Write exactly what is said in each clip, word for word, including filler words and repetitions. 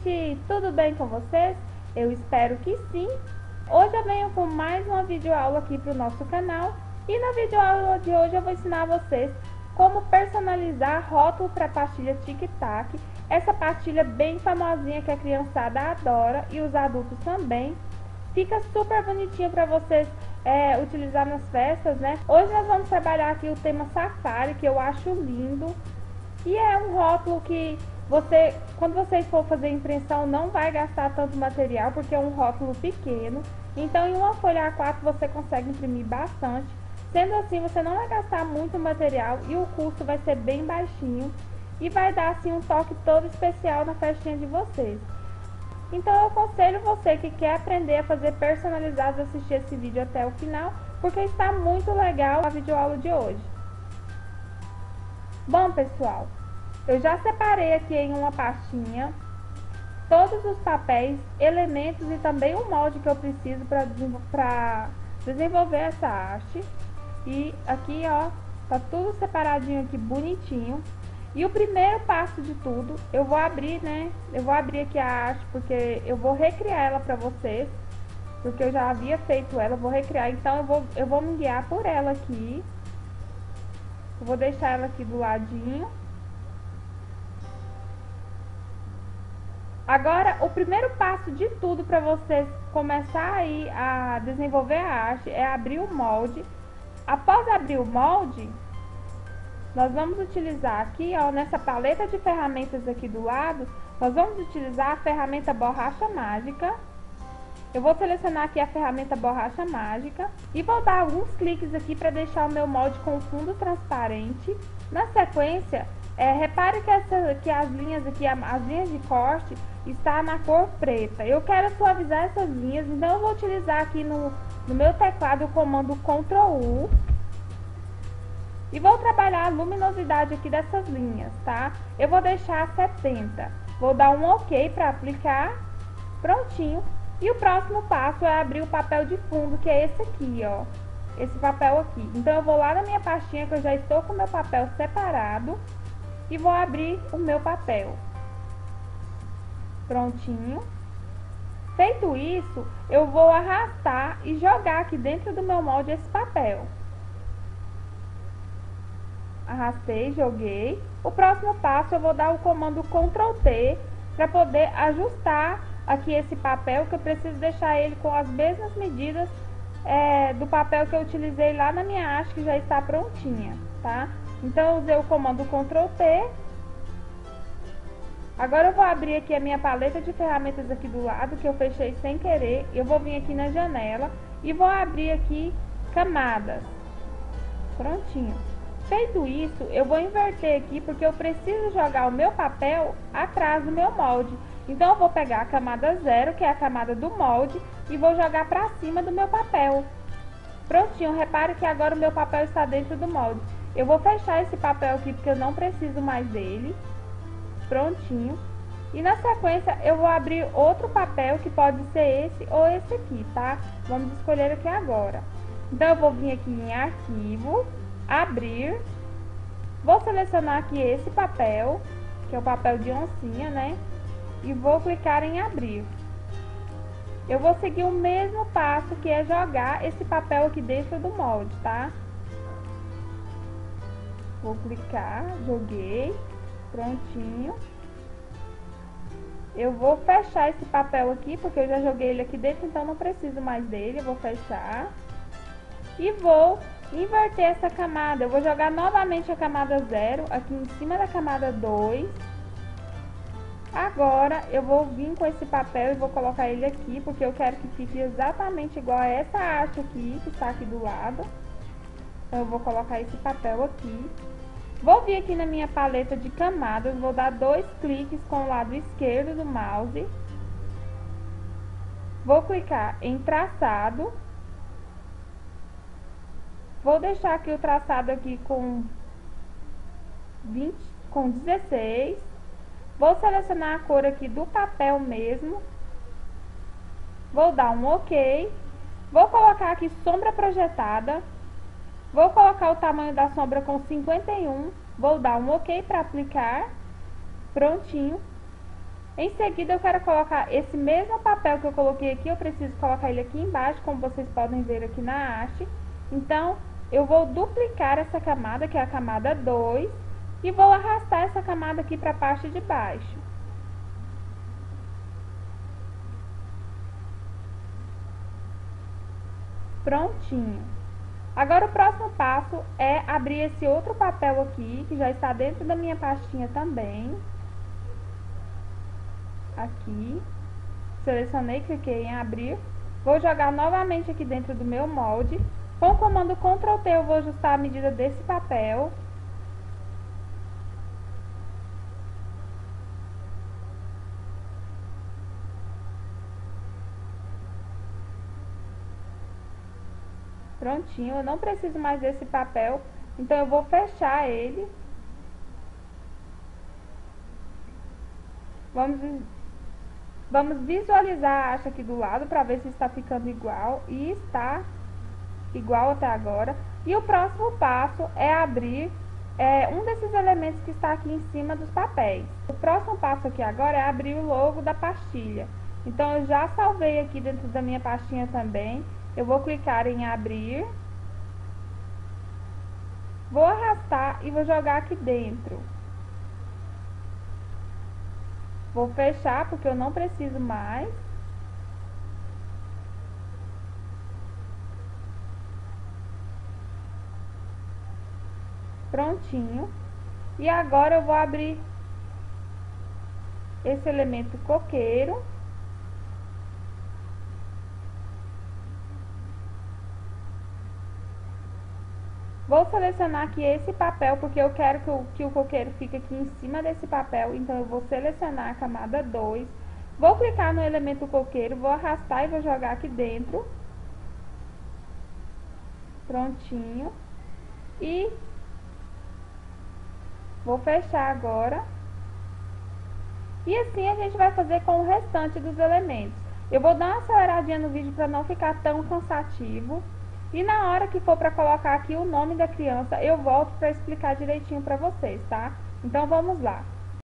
gente, tudo bem com vocês? Eu espero que sim. Hoje eu venho com mais uma videoaula aqui para o nosso canal. E na videoaula de hoje eu vou ensinar vocês como personalizar rótulo para a pastilha Tic Tac. Essa pastilha bem famosinha que a criançada adora e os adultos também. Fica super bonitinho para vocês é, utilizar nas festas, né? Hoje nós vamos trabalhar aqui o tema Safari, que eu acho lindo. E é um rótulo que você, quando vocês for fazer impressão, não vai gastar tanto material, porque é um rótulo pequeno. Então, em uma folha A quatro você consegue imprimir bastante. Sendo assim, você não vai gastar muito material e o custo vai ser bem baixinho. E vai dar, assim, um toque todo especial na festinha de vocês. Então, eu aconselho você que quer aprender a fazer personalizados assistir esse vídeo até o final, porque está muito legal a videoaula de hoje. Bom, pessoal, eu já separei aqui em uma pastinha todos os papéis, elementos e também o molde que eu preciso para desenvolver essa arte. E aqui, ó, tá tudo separadinho aqui, bonitinho. E o primeiro passo de tudo, eu vou abrir, né? Eu vou abrir aqui a arte porque eu vou recriar ela para vocês, porque eu já havia feito ela, eu vou recriar, então eu vou, eu vou me guiar por ela aqui. Eu vou deixar ela aqui do ladinho. Agora, o primeiro passo de tudo para vocês começar aí a desenvolver a arte é abrir o molde. Após abrir o molde, nós vamos utilizar aqui, ó, nessa paleta de ferramentas aqui do lado, nós vamos utilizar a ferramenta borracha mágica. Eu vou selecionar aqui a ferramenta borracha mágica e vou dar alguns cliques aqui para deixar o meu molde com fundo transparente. Na sequência, é, repare que, essa, que as linhas aqui, as linhas de corte, está na cor preta. Eu quero suavizar essas linhas, então eu vou utilizar aqui no, no meu teclado o comando control U. E vou trabalhar a luminosidade aqui dessas linhas, tá? Eu vou deixar setenta. Vou dar um OK para aplicar. Prontinho. E o próximo passo é abrir o papel de fundo, que é esse aqui, ó. Esse papel aqui. Então, eu vou lá na minha pastinha, que eu já estou com o meu papel separado. E vou abrir o meu papel. Prontinho. Feito isso, eu vou arrastar e jogar aqui dentro do meu molde esse papel. Arrastei, joguei. O próximo passo, eu vou dar o comando control T para poder ajustar aqui esse papel, que eu preciso deixar ele com as mesmas medidas é, do papel que eu utilizei lá na minha arte, que já está prontinha, tá? Então, eu usei o comando control T. Agora, eu vou abrir aqui a minha paleta de ferramentas aqui do lado, que eu fechei sem querer. Eu vou vir aqui na janela e vou abrir aqui camadas. Prontinho. Feito isso, eu vou inverter aqui, porque eu preciso jogar o meu papel atrás do meu molde. Então, eu vou pegar a camada zero, que é a camada do molde, e vou jogar pra cima do meu papel. Prontinho, repare que agora o meu papel está dentro do molde. Eu vou fechar esse papel aqui, porque eu não preciso mais dele. Prontinho. E na sequência, eu vou abrir outro papel, que pode ser esse ou esse aqui, tá? Vamos escolher aqui agora. Então, eu vou vir aqui em arquivo, abrir, vou selecionar aqui esse papel, que é o papel de oncinha, né? E vou clicar em abrir. Eu vou seguir o mesmo passo, que é jogar esse papel aqui dentro do molde, tá? Vou clicar, joguei, prontinho. Eu vou fechar esse papel aqui, porque eu já joguei ele aqui dentro, então não preciso mais dele. Eu vou fechar. E vou inverter essa camada. Eu vou jogar novamente a camada zero aqui em cima da camada dois. Agora, eu vou vir com esse papel e vou colocar ele aqui, porque eu quero que fique exatamente igual a essa arte aqui, que está aqui do lado. Então, eu vou colocar esse papel aqui. Vou vir aqui na minha paleta de camadas, vou dar dois cliques com o lado esquerdo do mouse. Vou clicar em traçado. Vou deixar aqui o traçado aqui com vinte, com dezesseis. Vou selecionar a cor aqui do papel mesmo. Vou dar um OK. Vou colocar aqui sombra projetada. Vou colocar o tamanho da sombra com cinquenta e um. Vou dar um OK para aplicar. Prontinho. Em seguida, eu quero colocar esse mesmo papel que eu coloquei aqui, eu preciso colocar ele aqui embaixo, como vocês podem ver aqui na haste. Então, eu vou duplicar essa camada, que é a camada dois, e vou arrastar essa camada aqui para a parte de baixo. Prontinho. Agora, o próximo passo é abrir esse outro papel aqui, que já está dentro da minha pastinha também. Aqui, selecionei, cliquei em abrir, vou jogar novamente aqui dentro do meu molde. Com o comando control T eu vou ajustar a medida desse papel. Prontinho, eu não preciso mais desse papel, então eu vou fechar ele. Vamos Vamos visualizar a haste aqui do lado para ver se está ficando igual, e está igual até agora. E o próximo passo é abrir é, um desses elementos que está aqui em cima dos papéis. O próximo passo aqui agora é abrir o logo da pastilha. Então, eu já salvei aqui dentro da minha pastinha também. Eu vou clicar em abrir, vou arrastar e vou jogar aqui dentro. Vou fechar, porque eu não preciso mais. Prontinho. E agora eu vou abrir esse elemento coqueiro. Vou selecionar aqui esse papel, porque eu quero que o, que o coqueiro fique aqui em cima desse papel. Então, eu vou selecionar a camada dois. Vou clicar no elemento coqueiro, vou arrastar e vou jogar aqui dentro. Prontinho. E vou fechar agora. E assim a gente vai fazer com o restante dos elementos. Eu vou dar uma aceleradinha no vídeo para não ficar tão cansativo. E na hora que for para colocar aqui o nome da criança, eu volto para explicar direitinho para vocês, tá? Então, vamos lá.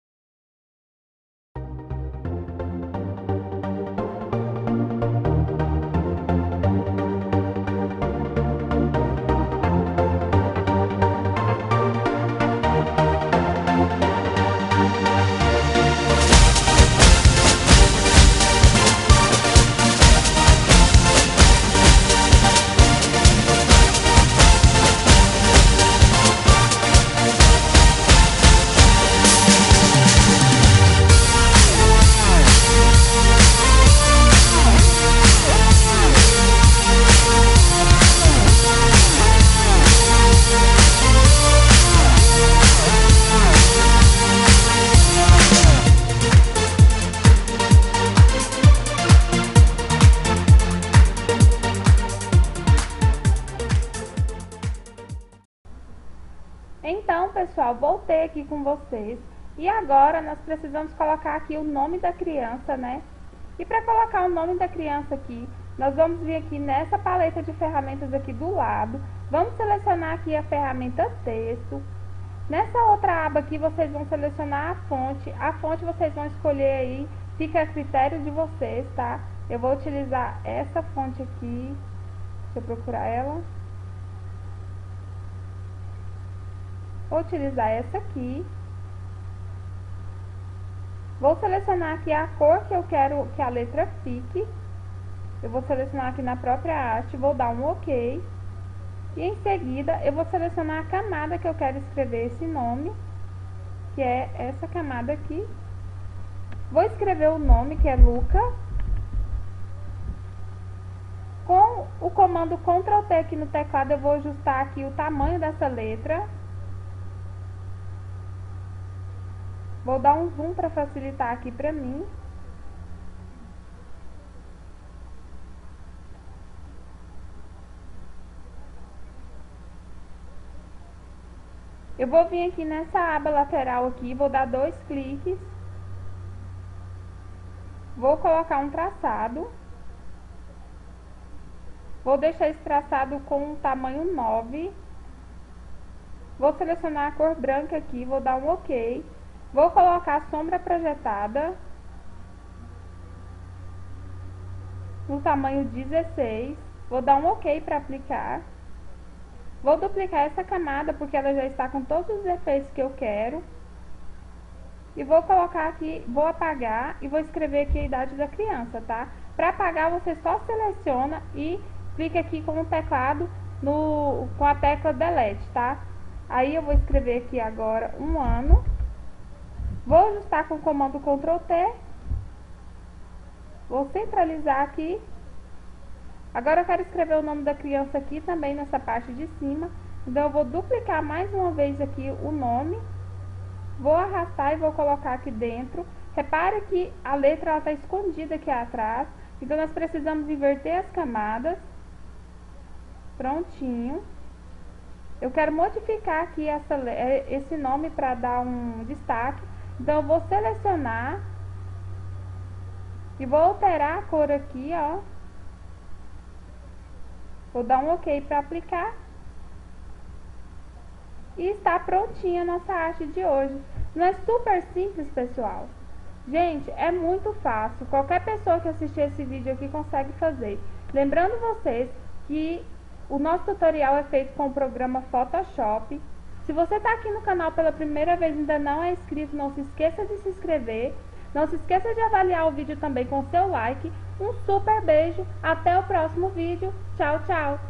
Então, pessoal, voltei aqui com vocês. E agora nós precisamos colocar aqui o nome da criança, né? E para colocar o nome da criança aqui, nós vamos vir aqui nessa paleta de ferramentas aqui do lado. Vamos selecionar aqui a ferramenta texto. Nessa outra aba aqui, vocês vão selecionar a fonte. A fonte vocês vão escolher aí, fica a critério de vocês, tá? Eu vou utilizar essa fonte aqui. Deixa eu procurar ela. Vou utilizar essa aqui. Vou selecionar aqui a cor que eu quero que a letra fique. Eu vou selecionar aqui na própria haste, vou dar um OK. E em seguida, eu vou selecionar a camada que eu quero escrever esse nome, que é essa camada aqui. Vou escrever o nome, que é Luca. Com o comando control T aqui no teclado, eu vou ajustar aqui o tamanho dessa letra. Vou dar um zoom para facilitar aqui para mim. Eu vou vir aqui nessa aba lateral aqui, vou dar dois cliques. Vou colocar um traçado. Vou deixar esse traçado com o tamanho nove. Vou selecionar a cor branca aqui, vou dar um OK. Vou colocar a sombra projetada. no tamanho dezesseis. Vou dar um OK para aplicar. Vou duplicar essa camada porque ela já está com todos os efeitos que eu quero. E vou colocar aqui, vou apagar e vou escrever aqui a idade da criança, tá? Para apagar, você só seleciona e clica aqui com o teclado, no, com a tecla Delete, tá? Aí eu vou escrever aqui agora um ano. Vou ajustar com o comando control T. Vou centralizar aqui. Agora eu quero escrever o nome da criança aqui também nessa parte de cima. Então eu vou duplicar mais uma vez aqui o nome. Vou arrastar e vou colocar aqui dentro. Repare que a letra está escondida aqui atrás. Então nós precisamos inverter as camadas. Prontinho. Eu quero modificar aqui essa, esse nome para dar um destaque. Então eu vou selecionar. E vou alterar a cor aqui, ó. Vou dar um OK para aplicar. E está prontinha a nossa arte de hoje. Não é super simples, pessoal? Gente, é muito fácil. Qualquer pessoa que assistir esse vídeo aqui consegue fazer. Lembrando vocês que o nosso tutorial é feito com o programa Photoshop. Se você está aqui no canal pela primeira vez e ainda não é inscrito, não se esqueça de se inscrever. Não se esqueça de avaliar o vídeo também com seu like. Um super beijo. Até o próximo vídeo. Tchau, tchau.